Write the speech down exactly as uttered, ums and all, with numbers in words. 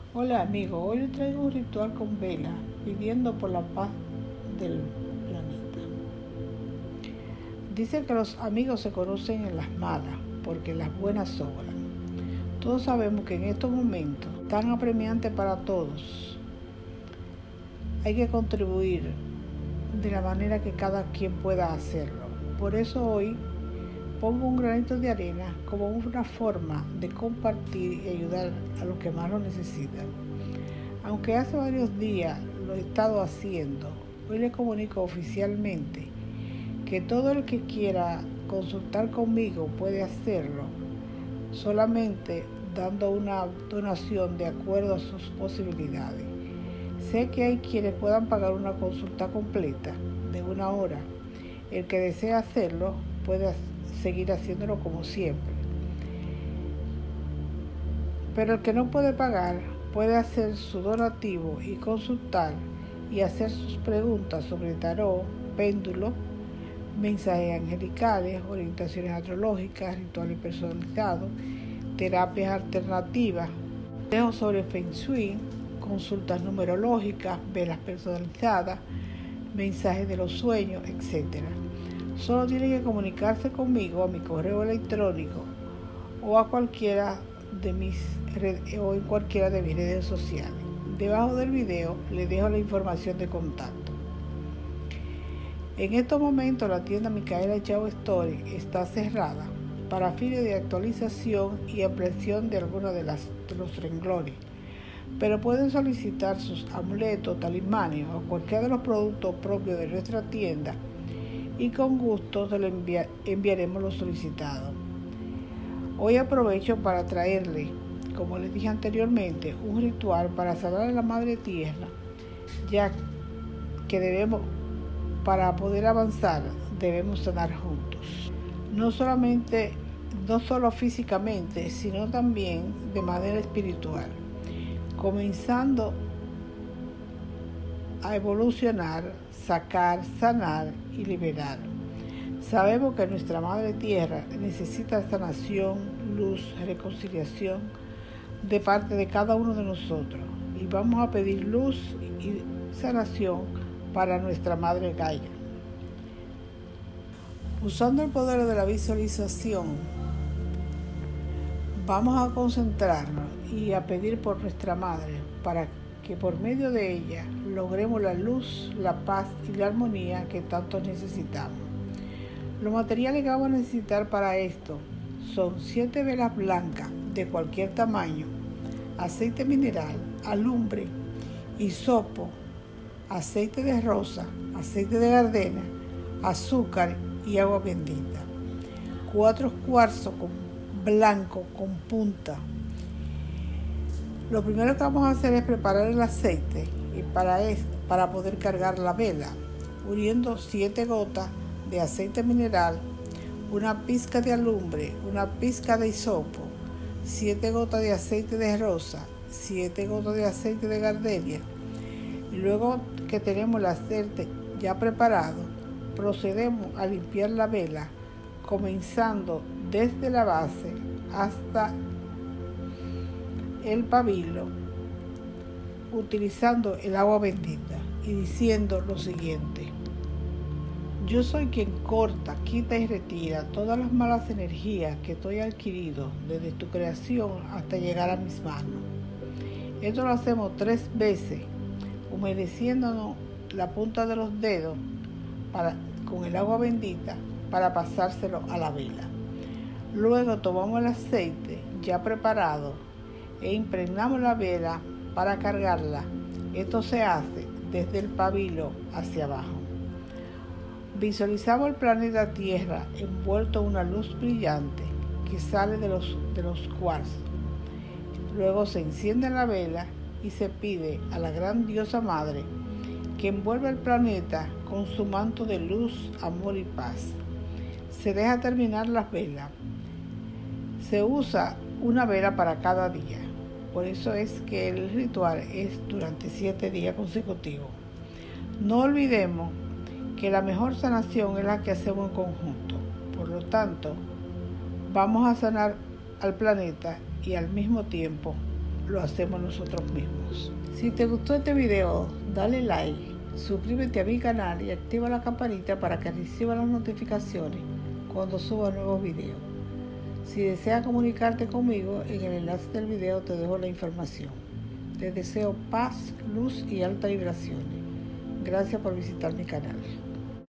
Hola amigo, hoy les traigo un ritual con vela, pidiendo por la paz del planeta. Dicen que los amigos se conocen en las malas, porque las buenas sobran. Todos sabemos que en estos momentos tan apremiantes para todos, hay que contribuir de la manera que cada quien pueda hacerlo. Por eso hoy pongo un granito de arena como una forma de compartir y ayudar a los que más lo necesitan. Aunque hace varios días lo he estado haciendo, hoy le comunico oficialmente que todo el que quiera consultar conmigo puede hacerlo, solamente dando una donación de acuerdo a sus posibilidades. Sé que hay quienes puedan pagar una consulta completa de una hora. El que desea hacerlo puede hacerlo. Seguir haciéndolo como siempre. Pero el que no puede pagar puede hacer su donativo y consultar y hacer sus preguntas sobre tarot, péndulo, mensajes angelicales, orientaciones astrológicas, rituales personalizados, terapias alternativas, consejos sobre Feng Shui, consultas numerológicas, velas personalizadas, mensajes de los sueños, etcétera. Solo tiene que comunicarse conmigo a mi correo electrónico o a cualquiera de mis redes, o en cualquiera de mis redes sociales. Debajo del video les dejo la información de contacto. En estos momentos la tienda Micaela Chao Store está cerrada para fines de actualización y ampliación de algunos de, las, de los renglones, pero pueden solicitar sus amuletos, talismanes o cualquiera de los productos propios de nuestra tienda y con gusto se le envia, enviaremos lo solicitado. Hoy aprovecho para traerle, como les dije anteriormente, un ritual para sanar a la Madre Tierra, ya que debemos, para poder avanzar, debemos sanar juntos. No solamente, no solo físicamente, sino también de manera espiritual, comenzando a evolucionar, sacar, sanar y liberar. Sabemos que nuestra Madre Tierra necesita sanación, luz, reconciliación de parte de cada uno de nosotros y vamos a pedir luz y sanación para nuestra Madre Gaia. Usando el poder de la visualización, vamos a concentrarnos y a pedir por nuestra Madre para que por medio de ella logremos la luz, la paz y la armonía que tanto necesitamos. Los materiales que vamos a necesitar para esto son siete velas blancas de cualquier tamaño, aceite mineral, alumbre, hisopo, aceite de rosa, aceite de gardenia, azúcar y agua bendita. Cuatro cuarzos con blanco con punta. Lo primero que vamos a hacer es preparar el aceite y para, esto, para poder cargar la vela, uniendo siete gotas de aceite mineral, una pizca de alumbre, una pizca de hisopo, siete gotas de aceite de rosa, siete gotas de aceite de gardenia. Y luego que tenemos el aceite ya preparado, procedemos a limpiar la vela, comenzando desde la base hasta el pabilo, utilizando el agua bendita y diciendo lo siguiente: yo soy quien corta, quita y retira todas las malas energías que estoy adquirido desde tu creación hasta llegar a mis manos. Esto lo hacemos tres veces, humedeciéndonos la punta de los dedos para, con el agua bendita para pasárselo a la vela. Luego tomamos el aceite ya preparado e impregnamos la vela para cargarla. Esto se hace desde el pabilo hacia abajo. Visualizamos el planeta Tierra envuelto en una luz brillante que sale de los, de los cuarzos. Luego se enciende la vela y se pide a la gran diosa madre que envuelva el planeta con su manto de luz, amor y paz. Se deja terminar las velas. Se usa una vela para cada día. Por eso es que el ritual es durante siete días consecutivos. No olvidemos que la mejor sanación es la que hacemos en conjunto. Por lo tanto, vamos a sanar al planeta y al mismo tiempo lo hacemos nosotros mismos. Si te gustó este video, dale like, suscríbete a mi canal y activa la campanita para que reciba las notificaciones cuando suba nuevos videos. Si deseas comunicarte conmigo, en el enlace del video te dejo la información. Te deseo paz, luz y alta vibraciones. Gracias por visitar mi canal.